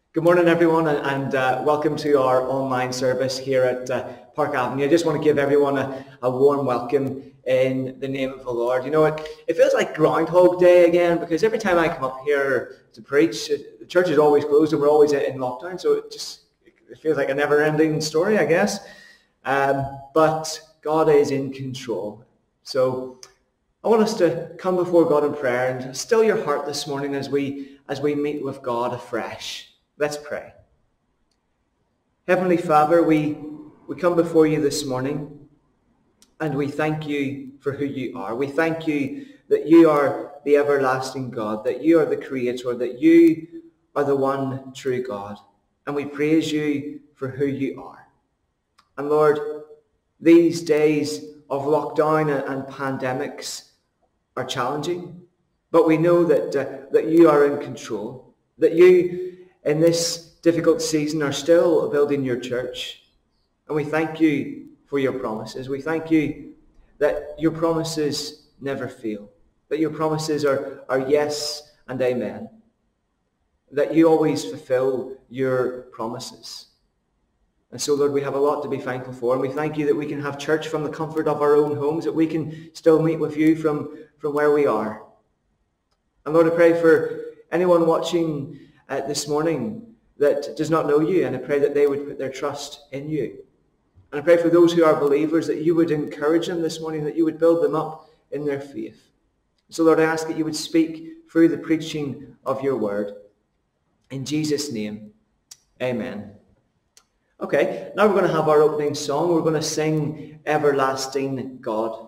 Good morning, everyone, and welcome to our online service here at Park Avenue. I just want to give everyone a warm welcome in the name of the Lord. You know, it feels like Groundhog Day again, because every time I come up here to preach, the church is always closed and we're always in lockdown, so it feels like a never-ending story, I guess. But God is in control. So I want us to come before God in prayer and still your heart this morning as we meet with God afresh. Let's pray. Heavenly Father, we come before you this morning and we thank you for who you are. We thank you that you are the everlasting God, that you are the Creator, that you are the one true God. And we praise you for who you are. And Lord, these days of lockdown and pandemics are challenging, but we know that you are in control, that you in this difficult season are still building your church. And we thank you for your promises. We thank you that your promises never fail, that your promises are yes and amen, that you always fulfill your promises. And so, Lord, we have a lot to be thankful for, and we thank you that we can have church from the comfort of our own homes, that we can still meet with you from where we are. And Lord, I pray for anyone watching this morning that does not know you, and I pray that they would put their trust in you. And I pray for those who are believers that you would encourage them this morning, that you would build them up in their faith. So Lord, I ask that you would speak through the preaching of your word. In Jesus' name, amen. Okay, now we're going to have our opening song. We're going to sing Everlasting God.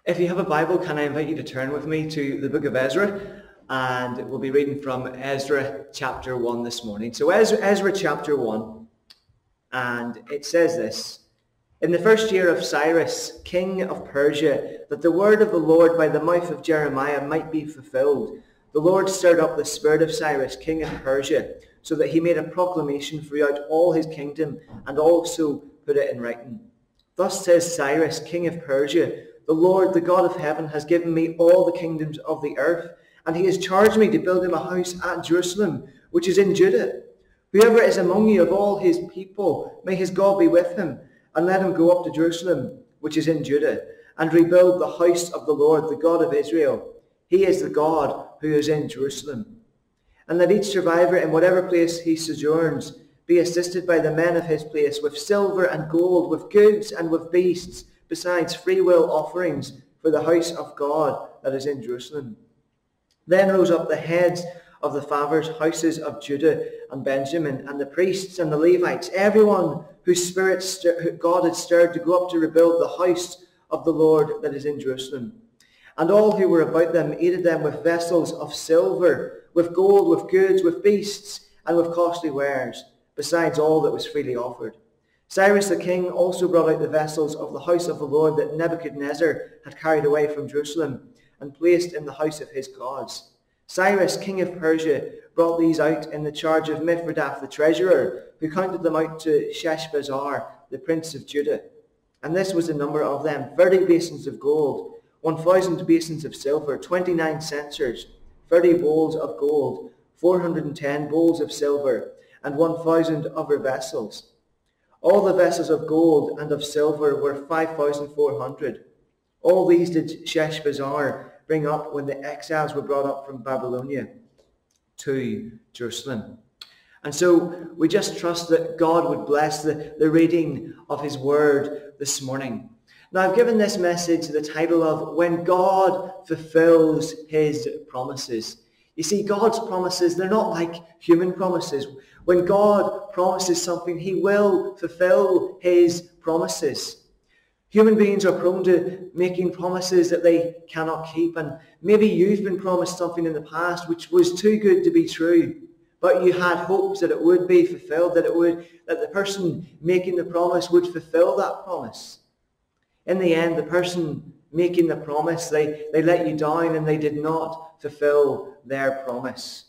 If you have a Bible, can I invite you to turn with me to the book of Ezra? And we'll be reading from Ezra chapter 1 this morning. So Ezra chapter 1, and it says this: In the first year of Cyrus, king of Persia, that the word of the Lord by the mouth of Jeremiah might be fulfilled, the Lord stirred up the spirit of Cyrus, king of Persia, so that he made a proclamation throughout all his kingdom, and also put it in writing. Thus says Cyrus, king of Persia, the Lord, the God of heaven, has given me all the kingdoms of the earth, and he has charged me to build him a house at Jerusalem, which is in Judah. Whoever is among you of all his people, may his God be with him, and let him go up to Jerusalem, which is in Judah, and rebuild the house of the Lord, the God of Israel. He is the God who is in Jerusalem. And let each survivor in whatever place he sojourns be assisted by the men of his place with silver and gold, with goods and with beasts, besides freewill offerings for the house of God that is in Jerusalem. Then rose up the heads of the fathers' houses of Judah and Benjamin, and the priests and the Levites, everyone whose spirit God had stirred to go up to rebuild the house of the Lord that is in Jerusalem. And all who were about them aided them with vessels of silver, with gold, with goods, with beasts, and with costly wares, besides all that was freely offered. Cyrus the king also brought out the vessels of the house of the Lord that Nebuchadnezzar had carried away from Jerusalem and placed in the house of his gods. Cyrus, king of Persia, brought these out in the charge of Mithredath the treasurer, who counted them out to Sheshbazzar, the prince of Judah. And this was the number of them: 30 basins of gold, 1,000 basins of silver, 29 censers, 30 bowls of gold, 410 bowls of silver, and 1,000 other vessels. All the vessels of gold and of silver were 5,400. All these did Sheshbazzar bring up when the exiles were brought up from Babylonia to Jerusalem. And so we just trust that God would bless the reading of his word this morning. Now, I've given this message the title of When God Fulfills His Promises. You see, God's promises, they're not like human promises. When God promises something, he will fulfill his promises. Human beings are prone to making promises that they cannot keep. And maybe you've been promised something in the past which was too good to be true, but you had hopes that it would be fulfilled, that the person making the promise would fulfill that promise. In the end, the person making the promise, they let you down and they did not fulfill their promise.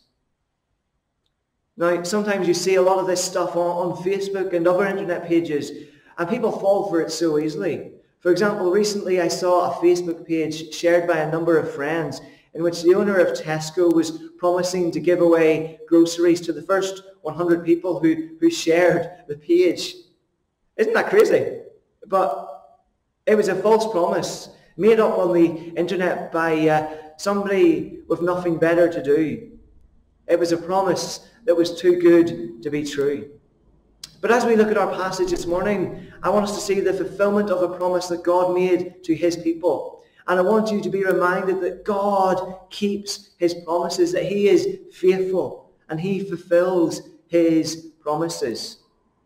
Now, sometimes you see a lot of this stuff on Facebook and other internet pages, and people fall for it so easily. For example, recently I saw a Facebook page shared by a number of friends in which the owner of Tesco was promising to give away groceries to the first 100 people who shared the page. Isn't that crazy? But it was a false promise made up on the internet by somebody with nothing better to do. It was a promise that was too good to be true. But as we look at our passage this morning, I want us to see the fulfillment of a promise that God made to his people. And I want you to be reminded that God keeps his promises, that he is faithful and he fulfills his promises.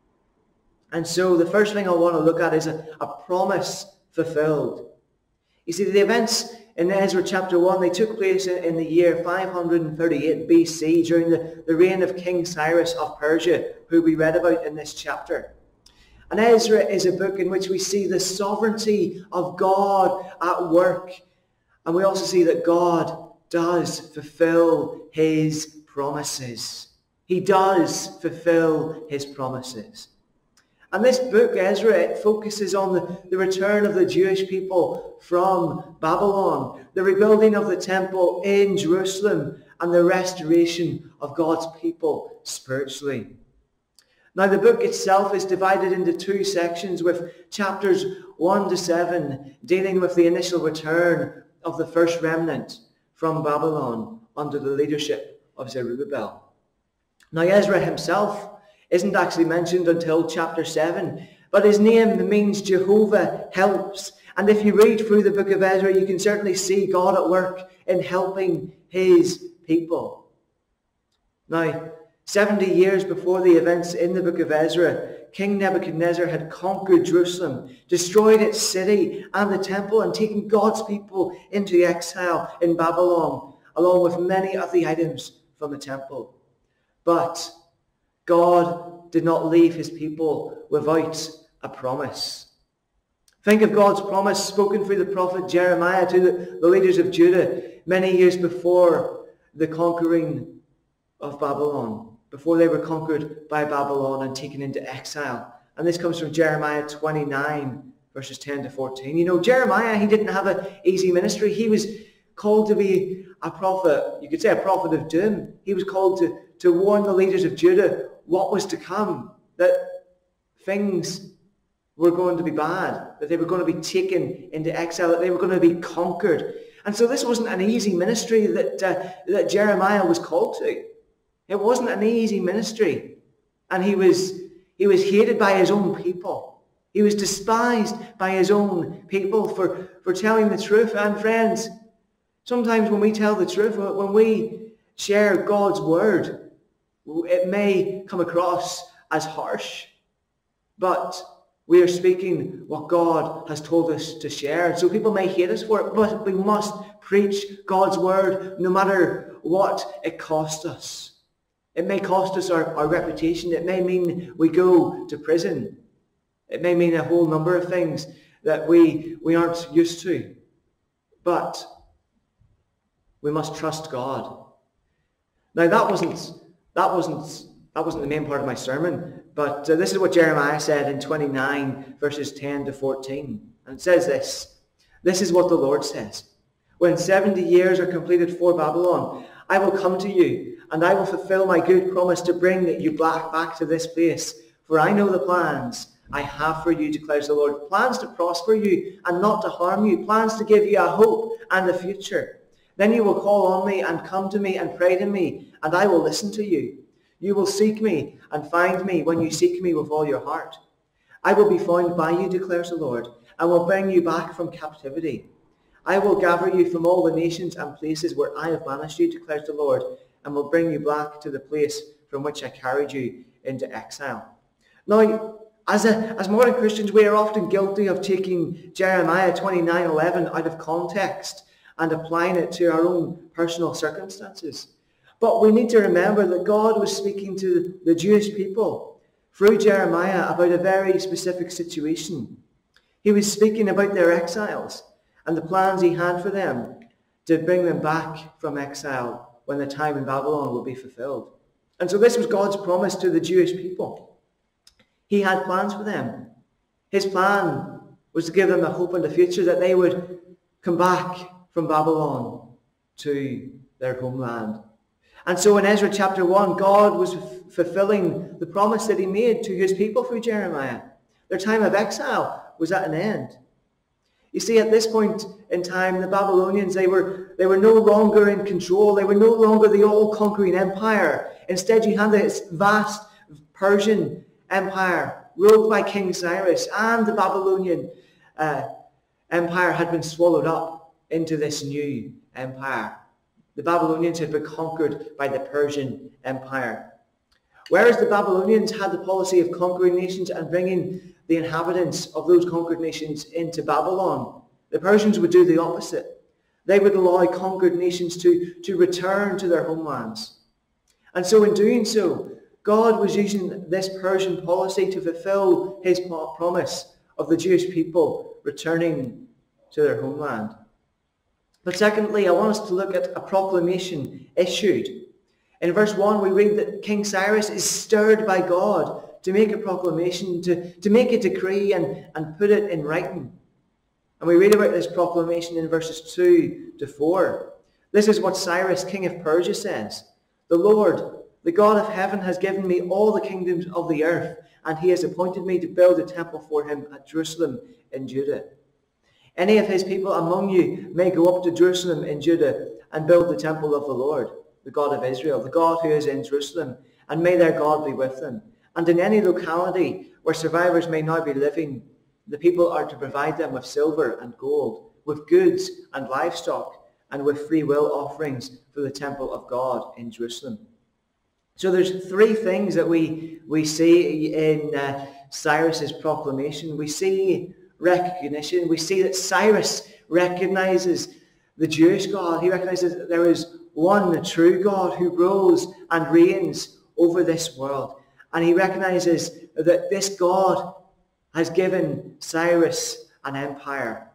And so the first thing I want to look at is a promise fulfilled. You see, the events in Ezra chapter 1, they took place in the year 538 BC during the reign of King Cyrus of Persia, who we read about in this chapter. And Ezra is a book in which we see the sovereignty of God at work. And we also see that God does fulfill his promises. He does fulfill his promises. And this book, Ezra, it focuses on the return of the Jewish people from Babylon, the rebuilding of the temple in Jerusalem, and the restoration of God's people spiritually. Now, the book itself is divided into two sections, with chapters 1 to 7 dealing with the initial return of the first remnant from Babylon under the leadership of Zerubbabel. Now, Ezra himself isn't actually mentioned until chapter 7, but his name means Jehovah helps. And if you read through the book of Ezra, you can certainly see God at work in helping his people. Now, 70 years before the events in the book of Ezra, King Nebuchadnezzar had conquered Jerusalem, destroyed its city and the temple, and taken God's people into exile in Babylon, along with many of the items from the temple. But God did not leave his people without a promise. Think of God's promise spoken through the prophet Jeremiah to the leaders of Judah many years before the conquering of Babylon, before they were conquered by Babylon and taken into exile. And this comes from Jeremiah 29, verses 10 to 14. You know, Jeremiah, he didn't have an easy ministry. He was called to be a prophet, you could say a prophet of doom. He was called to warn the leaders of Judah what was to come, that things were going to be bad, that they were going to be taken into exile, that they were going to be conquered. And so this wasn't an easy ministry that Jeremiah was called to. It wasn't an easy ministry. And he was hated by his own people. He was despised by his own people for telling the truth. And friends, sometimes when we tell the truth, when we share God's word, it may come across as harsh. But we are speaking what God has told us to share. So people may hate us for it, but we must preach God's word no matter what it costs us. It may cost us our reputation. It may mean we go to prison. It may mean a whole number of things that we aren't used to. But we must trust God. Now that wasn't the main part of my sermon, but this is what Jeremiah said in 29 verses 10 to 14. And it says this. This is what the Lord says. When 70 years are completed for Babylon, I will come to you, and I will fulfill my good promise to bring you back to this place. For I know the plans I have for you, declares the Lord. Plans to prosper you and not to harm you. Plans to give you a hope and a future. Then you will call on me and come to me and pray to me, and I will listen to you. You will seek me and find me when you seek me with all your heart. I will be found by you, declares the Lord, and will bring you back from captivity. I will gather you from all the nations and places where I have banished you, declares the Lord, and will bring you back to the place from which I carried you into exile. Now, as modern Christians, we are often guilty of taking Jeremiah 29:11 out of context and applying it to our own personal circumstances. But we need to remember that God was speaking to the Jewish people through Jeremiah about a very specific situation. He was speaking about their exiles and the plans he had for them to bring them back from exile when the time in Babylon would be fulfilled. And so this was God's promise to the Jewish people. He had plans for them. His plan was to give them a hope and a future, that they would come back from Babylon to their homeland. And so in Ezra chapter 1, God was fulfilling the promise that he made to his people through Jeremiah. Their time of exile was at an end. You see, at this point in time, the Babylonians, they were no longer in control. They were no longer the all-conquering empire. Instead, you had this vast Persian empire ruled by King Cyrus, and the Babylonian empire had been swallowed up into this new empire. The Babylonians had been conquered by the Persian Empire. Whereas the Babylonians had the policy of conquering nations and bringing the inhabitants of those conquered nations into Babylon, the Persians would do the opposite. They would allow conquered nations to return to their homelands. And so in doing so, God was using this Persian policy to fulfill his promise of the Jewish people returning to their homeland. But secondly, I want us to look at a proclamation issued. In verse 1, we read that King Cyrus is stirred by God to make a proclamation, to make a decree and put it in writing. And we read about this proclamation in verses 2 to 4. This is what Cyrus, king of Persia, says. The Lord, the God of heaven, has given me all the kingdoms of the earth, and he has appointed me to build a temple for him at Jerusalem in Judah. Any of his people among you may go up to Jerusalem in Judah and build the temple of the Lord, the God of Israel, the God who is in Jerusalem, and may their God be with them. And in any locality where survivors may now be living, the people are to provide them with silver and gold, with goods and livestock, and with free will offerings for the temple of God in Jerusalem. So there's three things that we see in Cyrus's proclamation, we see recognition. We see that Cyrus recognizes the Jewish God. He recognizes that there is one true God who rules and reigns over this world. And he recognizes that this God has given Cyrus an empire.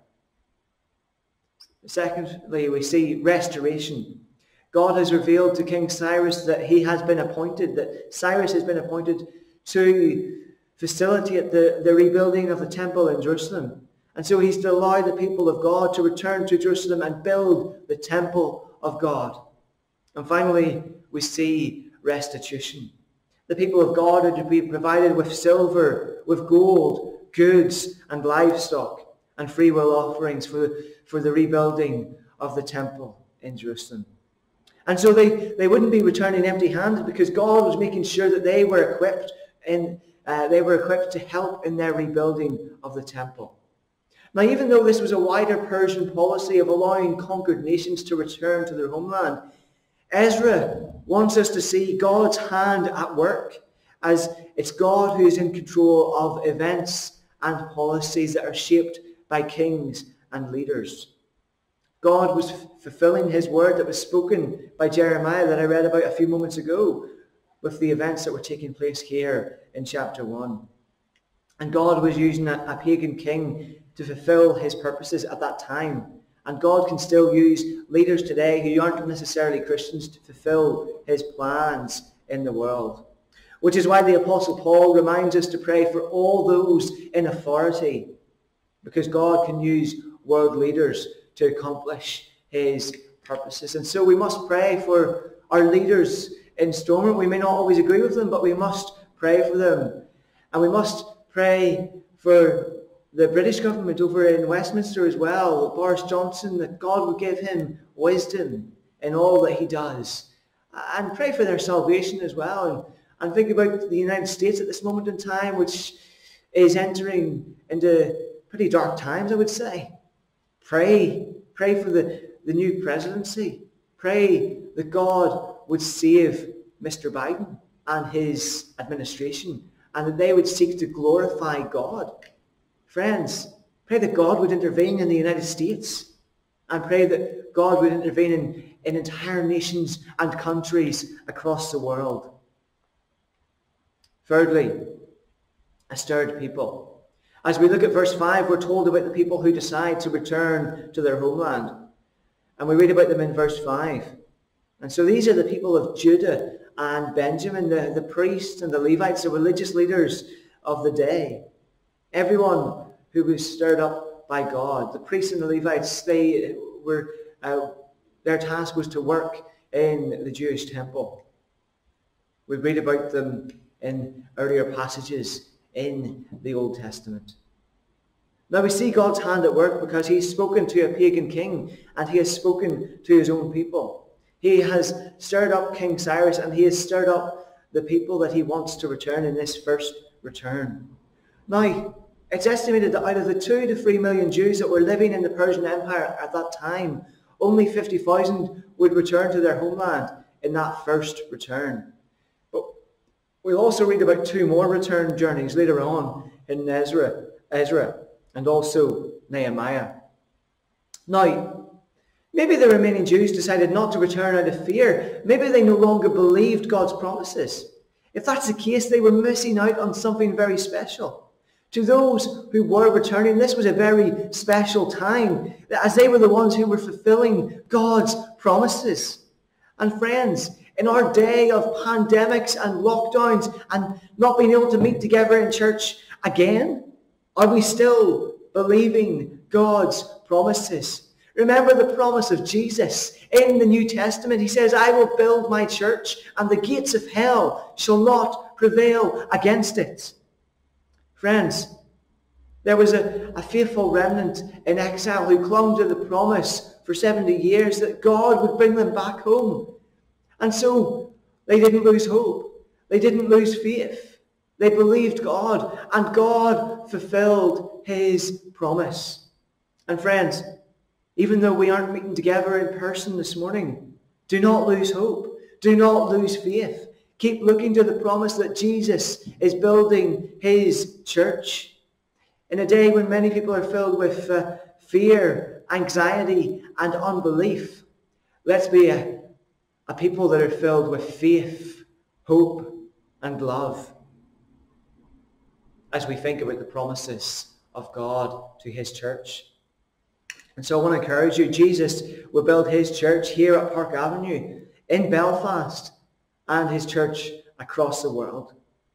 Secondly, we see restoration. God has revealed to King Cyrus that he has been appointed, that Cyrus has been appointed to facilitate the rebuilding of the temple in Jerusalem. And so he's to allow the people of God to return to Jerusalem and build the temple of God. And finally, we see restitution. The people of God are to be provided with silver, with gold, goods and livestock, and free will offerings for the rebuilding of the temple in Jerusalem. And so they wouldn't be returning empty-handed, because God was making sure that they were equipped to help in their rebuilding of the temple. Now, even though this was a wider Persian policy of allowing conquered nations to return to their homeland, Ezra wants us to see God's hand at work, as it's God who is in control of events and policies that are shaped by kings and leaders. God was fulfilling his word that was spoken by Jeremiah that I read about a few moments ago, with the events that were taking place here in chapter 1. And God was using a pagan king to fulfill his purposes at that time. And God can still use leaders today who aren't necessarily Christians to fulfill his plans in the world. Which is why the Apostle Paul reminds us to pray for all those in authority, because God can use world leaders to accomplish his purposes. And so we must pray for our leaders in Stormont. We may not always agree with them, but we must pray for them. And we must pray for the British government over in Westminster as well, Boris Johnson, that God would give him wisdom in all that he does. And pray for their salvation as well. And think about the United States at this moment in time, which is entering into pretty dark times, I would say. Pray for the new presidency. Pray that God would save Mr. Biden and his administration, and that they would seek to glorify God. Friends, pray that God would intervene in the United States, and pray that God would intervene in entire nations and countries across the world. Thirdly, a stirred people. As we look at verse 5, we're told about the people who decide to return to their homeland. And we read about them in verse 5. And so these are the people of Judah and Benjamin, the priests and the Levites, the religious leaders of the day. Everyone who was stirred up by God. The priests and the Levites, their task was to work in the Jewish temple. We read about them in earlier passages in the Old Testament. Now we see God's hand at work because he's spoken to a pagan king and he has spoken to his own people. He has stirred up King Cyrus and he has stirred up the people that he wants to return in this first return. Now, it's estimated that out of the 2 to 3 million Jews that were living in the Persian Empire at that time, only 50,000 would return to their homeland in that first return. But we'll also read about 2 more return journeys later on in Ezra and also Nehemiah. Now, maybe the remaining Jews decided not to return out of fear. Maybe they no longer believed God's promises. If that's the case, they were missing out on something very special. To those who were returning, this was a very special time, as they were the ones who were fulfilling God's promises. And friends, in our day of pandemics and lockdowns and not being able to meet together in church again, are we still believing God's promises? Remember the promise of Jesus in the New Testament. He says, I will build my church and the gates of hell shall not prevail against it. Friends, there was a faithful remnant in exile who clung to the promise for 70 years that God would bring them back home. And so they didn't lose hope. They didn't lose faith. They believed God, and God fulfilled his promise. And friends, even though we aren't meeting together in person this morning, do not lose hope. Do not lose faith. Keep looking to the promise that Jesus is building his church. In a day when many people are filled with fear, anxiety, and unbelief, let's be a people that are filled with faith, hope, and love as we think about the promises of God to his church. And so I want to encourage you, Jesus will build his church here at Park Avenue in Belfast and his church across the world.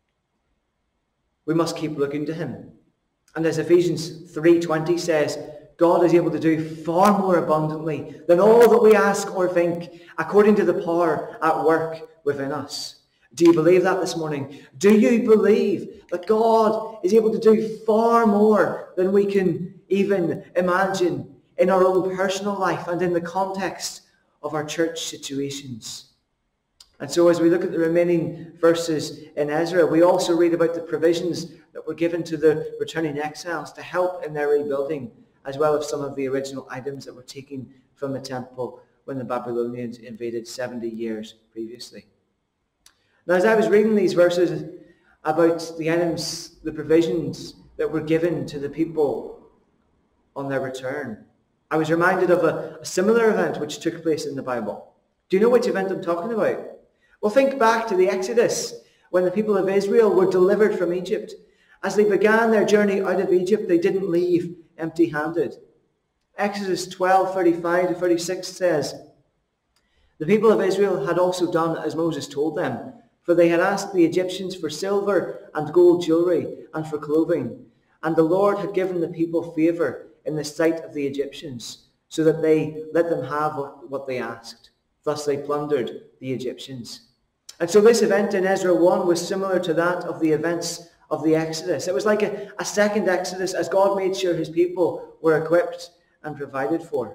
We must keep looking to him. And as Ephesians 3:20 says, God is able to do far more abundantly than all that we ask or think, according to the power at work within us. Do you believe that this morning? Do you believe that God is able to do far more than we can even imagine in our own personal life and in the context of our church situations? And so as we look at the remaining verses in Ezra, we also read about the provisions that were given to the returning exiles to help in their rebuilding, as well as some of the original items that were taken from the temple when the Babylonians invaded 70 years previously. Now, as I was reading these verses about the items, the provisions that were given to the people on their return, I was reminded of a similar event which took place in the Bible. Do you know which event I'm talking about? Well, think back to the Exodus, when the people of Israel were delivered from Egypt. As they began their journey out of Egypt, they didn't leave empty-handed. Exodus 12:35-36 says, "The people of Israel had also done as Moses told them, for they had asked the Egyptians for silver and gold jewelry and for clothing. And the Lord had given the people favor in the sight of the Egyptians, so that they let them have what they asked. Thus they plundered the Egyptians." And so this event in Ezra 1 was similar to that of the events of the Exodus. It was like a second Exodus, as God made sure his people were equipped and provided for.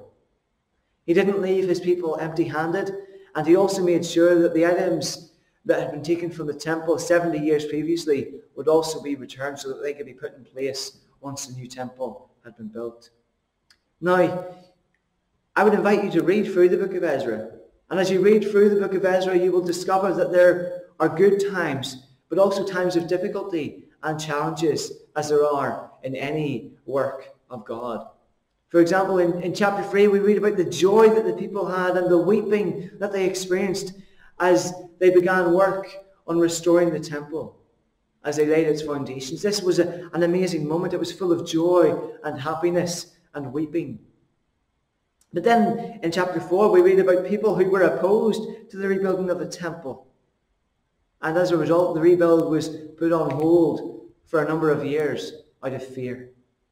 He didn't leave his people empty-handed, and he also made sure that the items that had been taken from the temple 70 years previously would also be returned so that they could be put in place once the new temple had been built. Now, I would invite you to read through the book of Ezra. And as you read through the book of Ezra, you will discover that there are good times, but also times of difficulty and challenges, as there are in any work of God. For example, in chapter 3, we read about the joy that the people had and the weeping that they experienced as they began work on restoring the temple, as they laid its foundations. This was an amazing moment. It was full of joy and happiness and weeping. But then in chapter 4, we read about people who were opposed to the rebuilding of the temple. And as a result, the rebuild was put on hold for a number of years out of fear.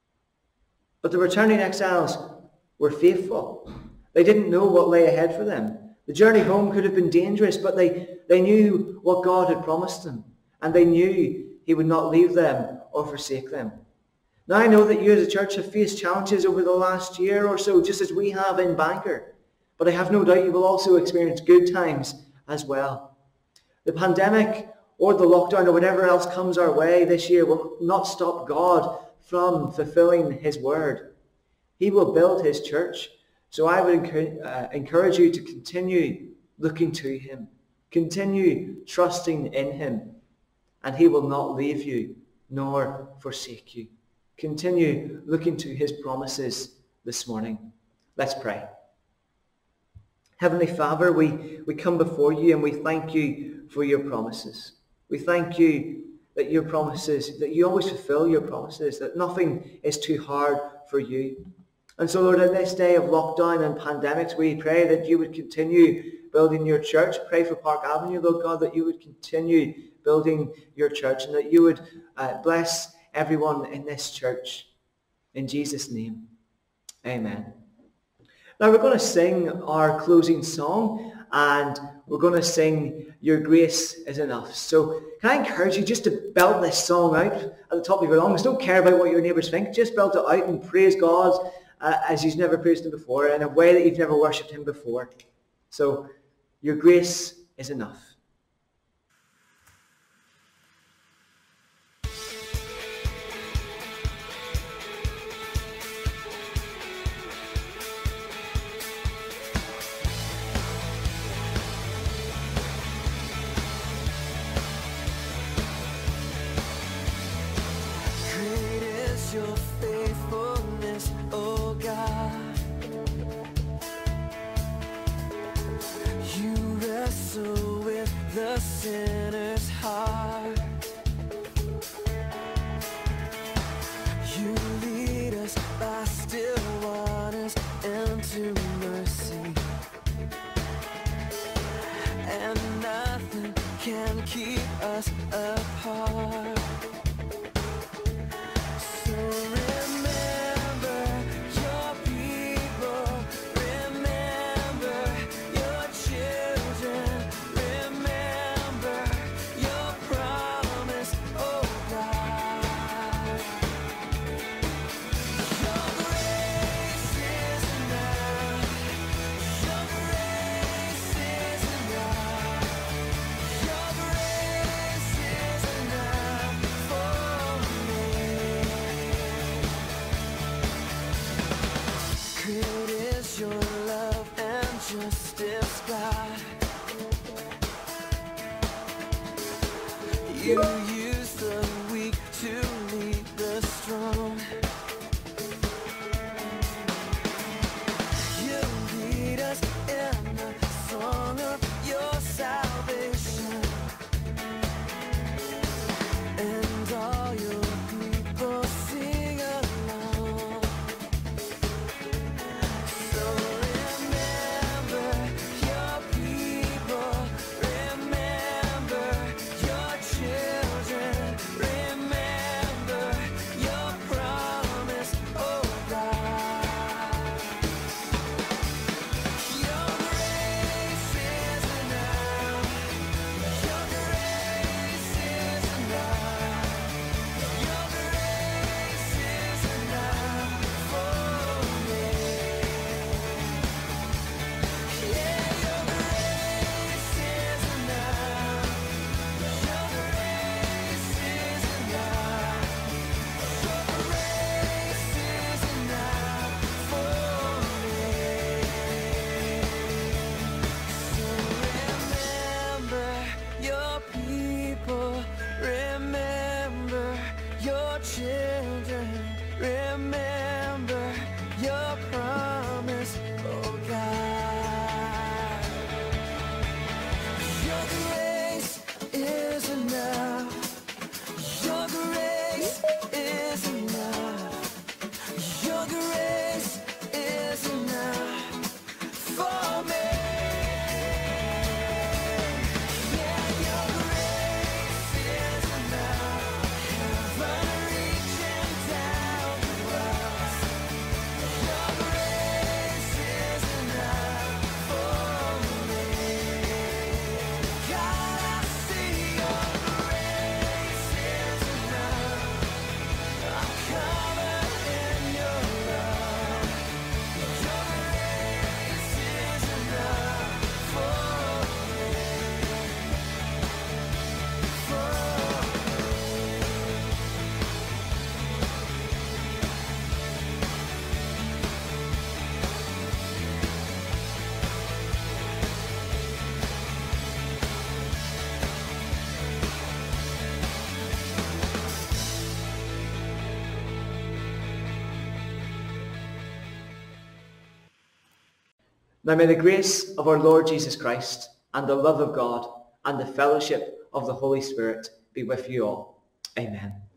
But the returning exiles were faithful. They didn't know what lay ahead for them. The journey home could have been dangerous, but they knew what God had promised them. And they knew he would not leave them or forsake them. Now, I know that you as a church have faced challenges over the last year or so, just as we have in Bangor. But I have no doubt you will also experience good times as well. The pandemic or the lockdown or whatever else comes our way this year will not stop God from fulfilling his word. He will build his church. So I would encourage you to continue looking to him. Continue trusting in him. And he will not leave you nor forsake you. Continue looking to his promises this morning. Let's pray. Heavenly Father, we come before you and we thank you for your promises. We thank you that your promises, that you always fulfill your promises, that nothing is too hard for you. And so, Lord, in this day of lockdown and pandemics, we pray that you would continue building your church. Pray for Park Avenue, Lord God, that you would continue building your church and that you would bless everyone in this church. In Jesus' name, amen. Now we're going to sing our closing song and we're going to sing Your Grace is Enough. So can I encourage you just to belt this song out at the top of your lungs? Don't care about what your neighbours think. Just belt it out and praise God as you've never praised him before, in a way that you've never worshipped him before. So, your grace is enough. sinner's heart. You lead us by still waters into mercy, and nothing can keep us apart. So remember your people, remember your children, remember your promise, oh God. Your grace is enough, your grace is enough, your grace is enough for me. Great is your love and justice, God. You use the weak to lead the strong. You lead us in the song of your salvation, and all your people sing along. So remember your people, remember your children, remember your promise, oh God. Your grace is enough, your grace is enough, your grace is enough for me. Yeah, your grace is enough, your grace is enough, your grace is enough for me. So remember your people, remember your children, remember your promise, oh God. Your grace is enough, your grace is enough, your grace is enough for me. Yeah, your grace is enough, heaven reaching down to us. Your grace is enough for me. God, I see your grace is enough. I'm covered in your love. Your grace is enough for me. Now may the grace of our Lord Jesus Christ and the love of God and the fellowship of the Holy Spirit be with you all. Amen.